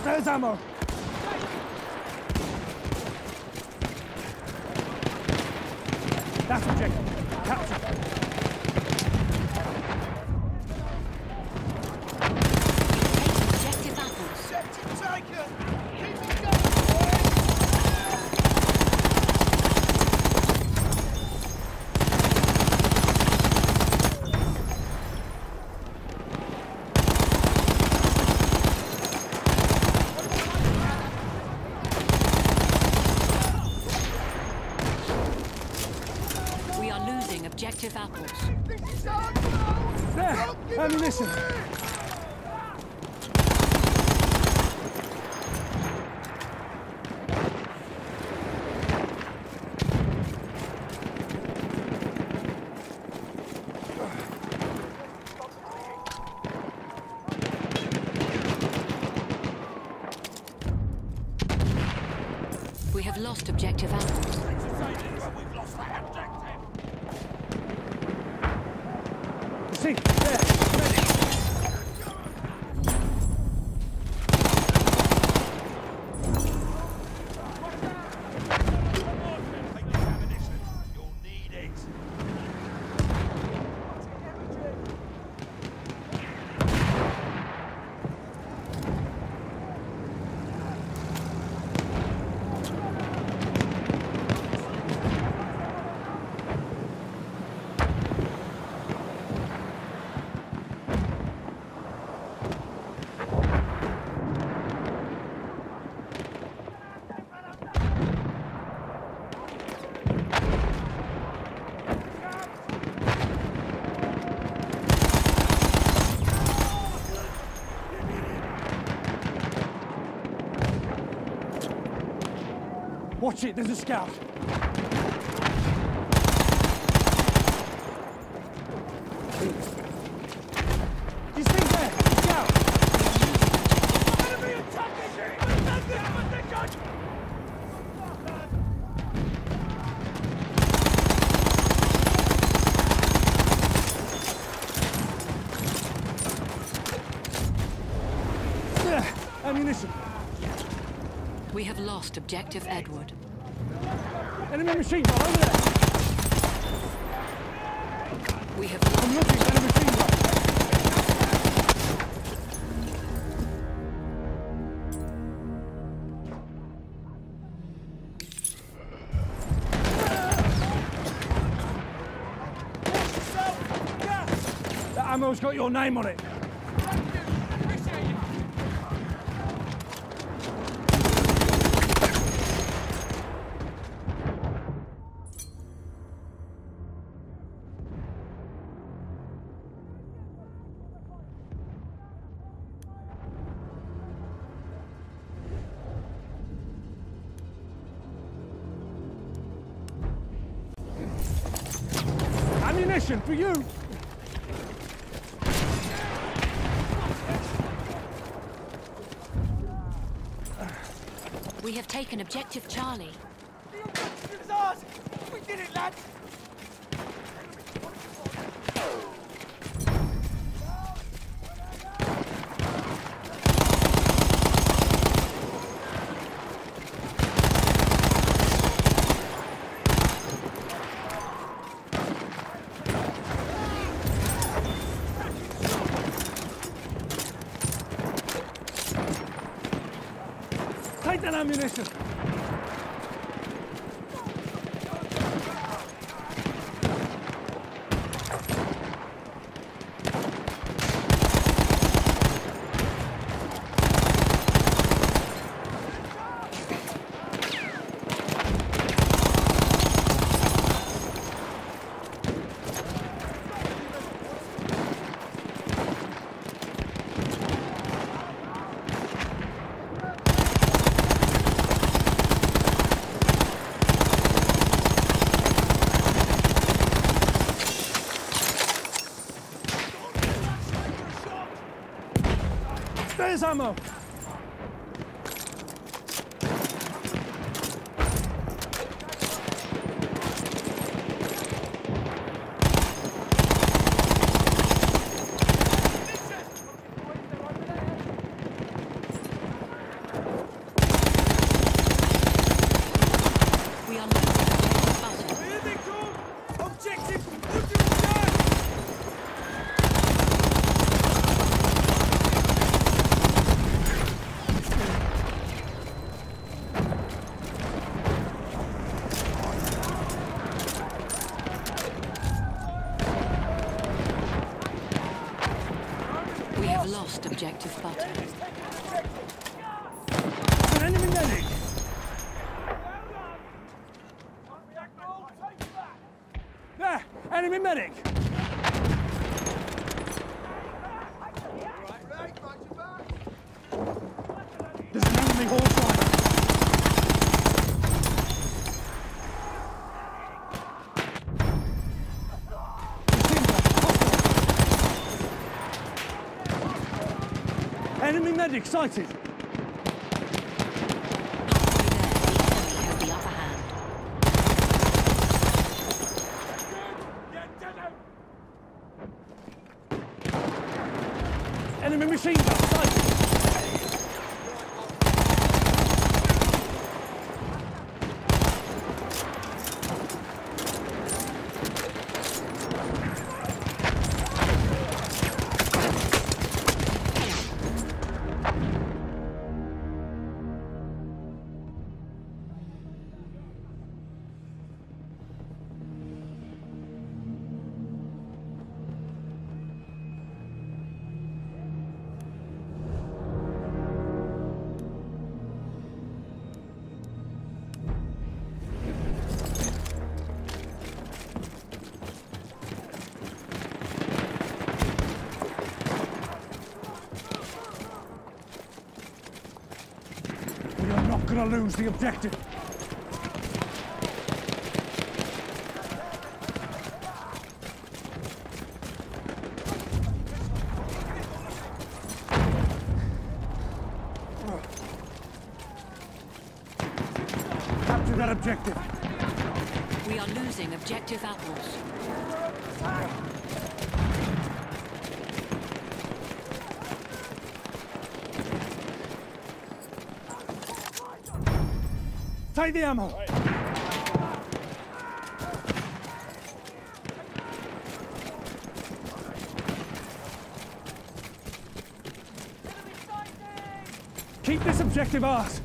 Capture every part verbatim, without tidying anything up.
There's ammo. That's objective. Capture. Objective apples. Objective taken! Keep it going! Objective apples. There! Ammunition! We have lost objective apples. We've lost that objective! See, there, ready. Take this ammunition. You'll need it. Watch it, there's a scout. You see there, a scout. Enemy attacking you! That's the ammunition! There, ammunition. We have lost objective Edward. Enemy machine gun over there. We have I'm lost looking, enemy machine gun. That ammo's got your name on it. Ammunition for you! We have taken objective Charlie. The objective is ours! We did it, lads! Take that ammunition! There's ammo! have lost objective butter. An enemy medic! There! Enemy medic! There's an enemy horse rider! Enemy medic sighted! Halfway there, the enemy have the upper hand. Enemy machine gun sighted! We are not gonna lose the objective! Capture that objective! We are losing objective apples. Take the ammo! Keep this objective ours!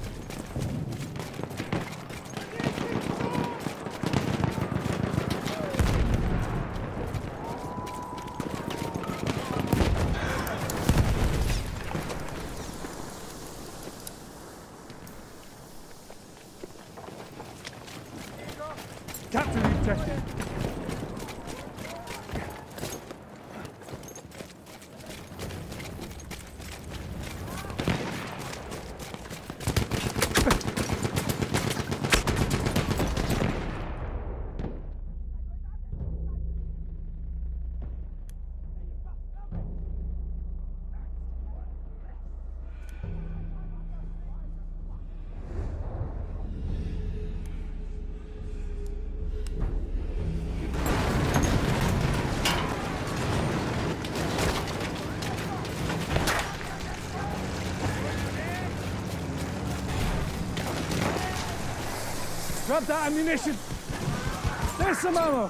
Capture the objective! Grab that ammunition! There's some ammo!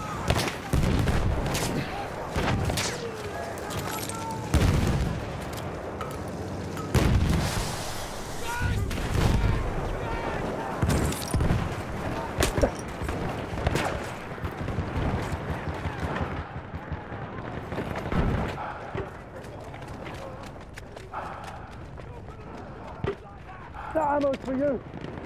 That ammo's for you!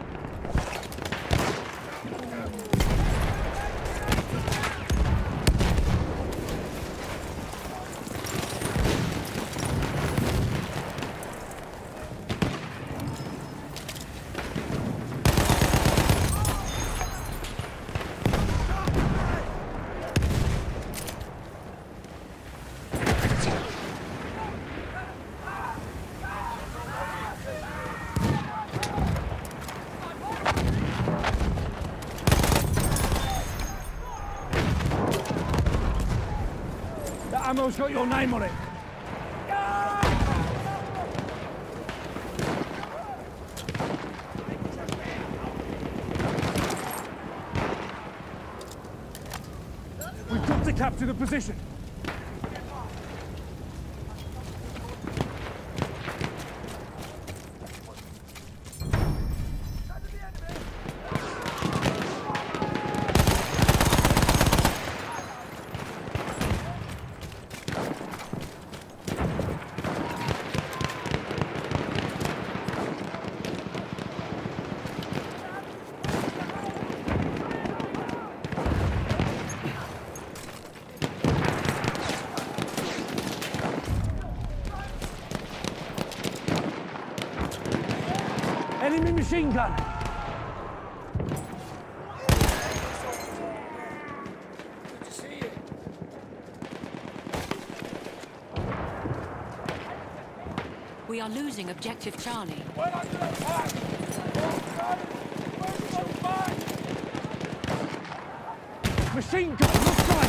That ammo's got your name on it. We've got to capture the position. Enemy machine gun! Good to see you. We are losing objective Charlie. We're under attack! Machine gun, left side!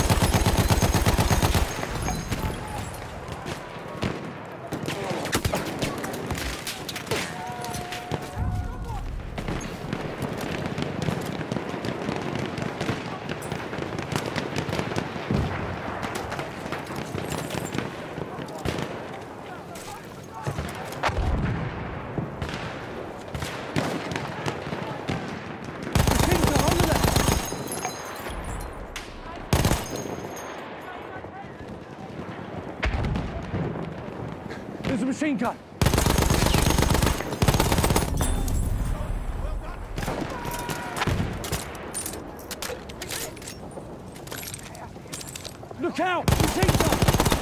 There's a machine gun. Look out! Machine gun!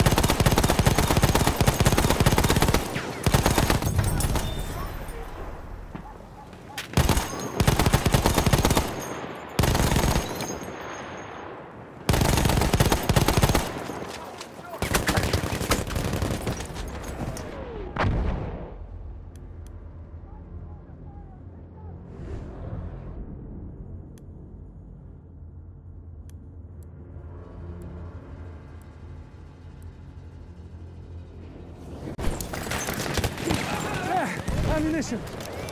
Ammunition.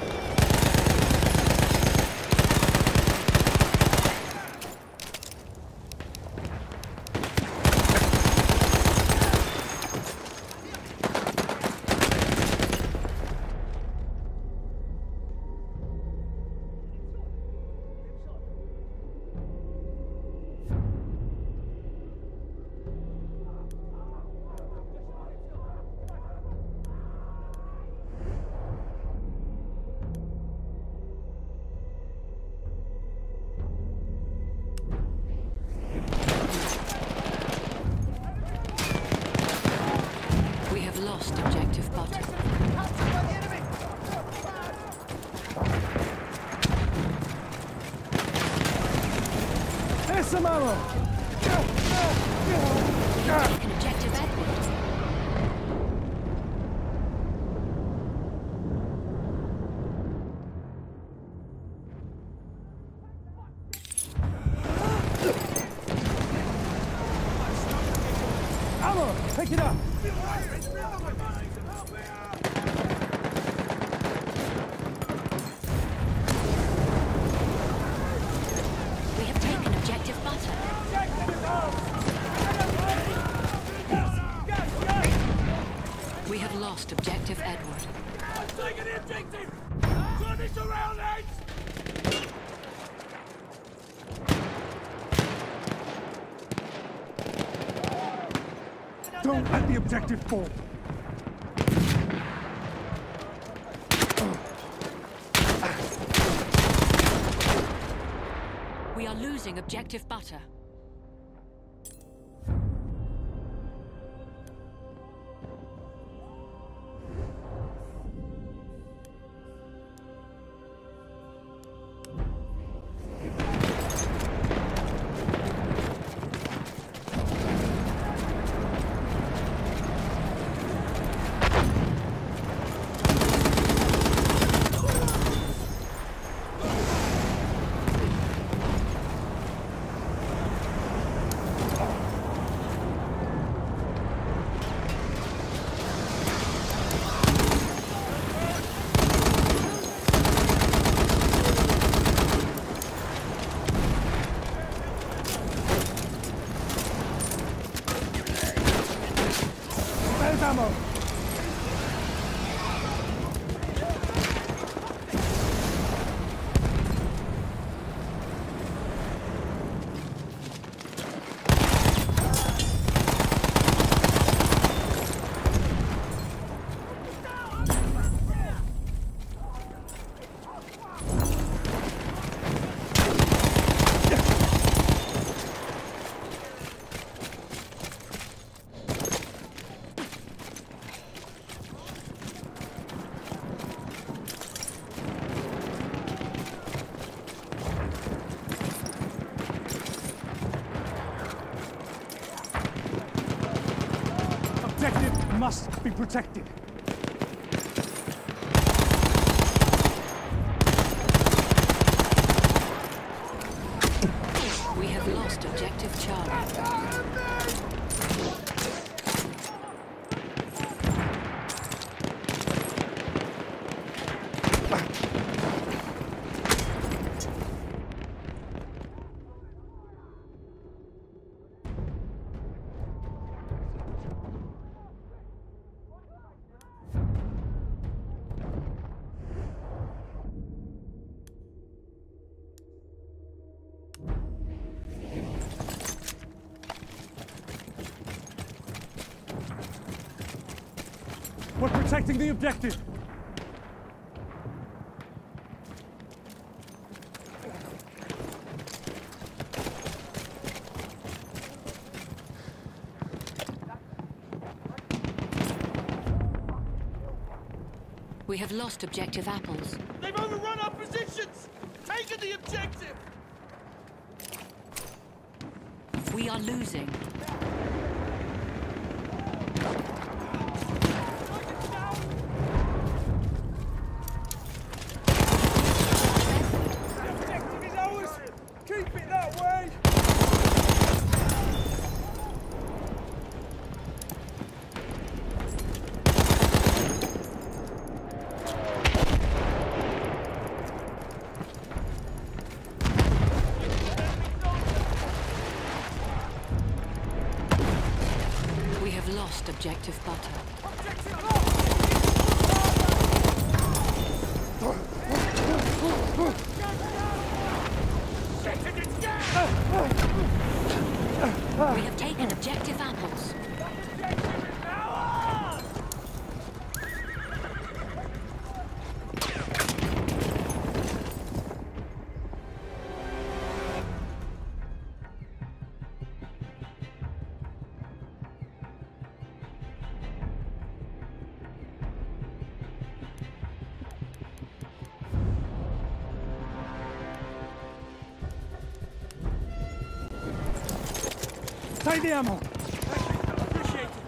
Lost objective Butter. There's some ammo! Taken objective Edward. Ammo! Pick it up! We have taken objective Butter. We have lost objective Edward. I'm taking the objective! Turn this around, lads! Don't let the objective fall. We are losing objective Butter. There's ammo! must be protected. We have lost objective Charlie. We're protecting the objective. We have lost objective apples. They've overrun our positions! Taken the objective! We are losing. The objective is ours! Keep it that way! We have lost objective butter. Objective lost! Shit, it's down! We have taken objective apples. Objective is ours! Take the ammo. Appreciate it.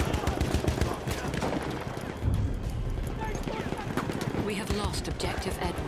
We have lost objective Edward.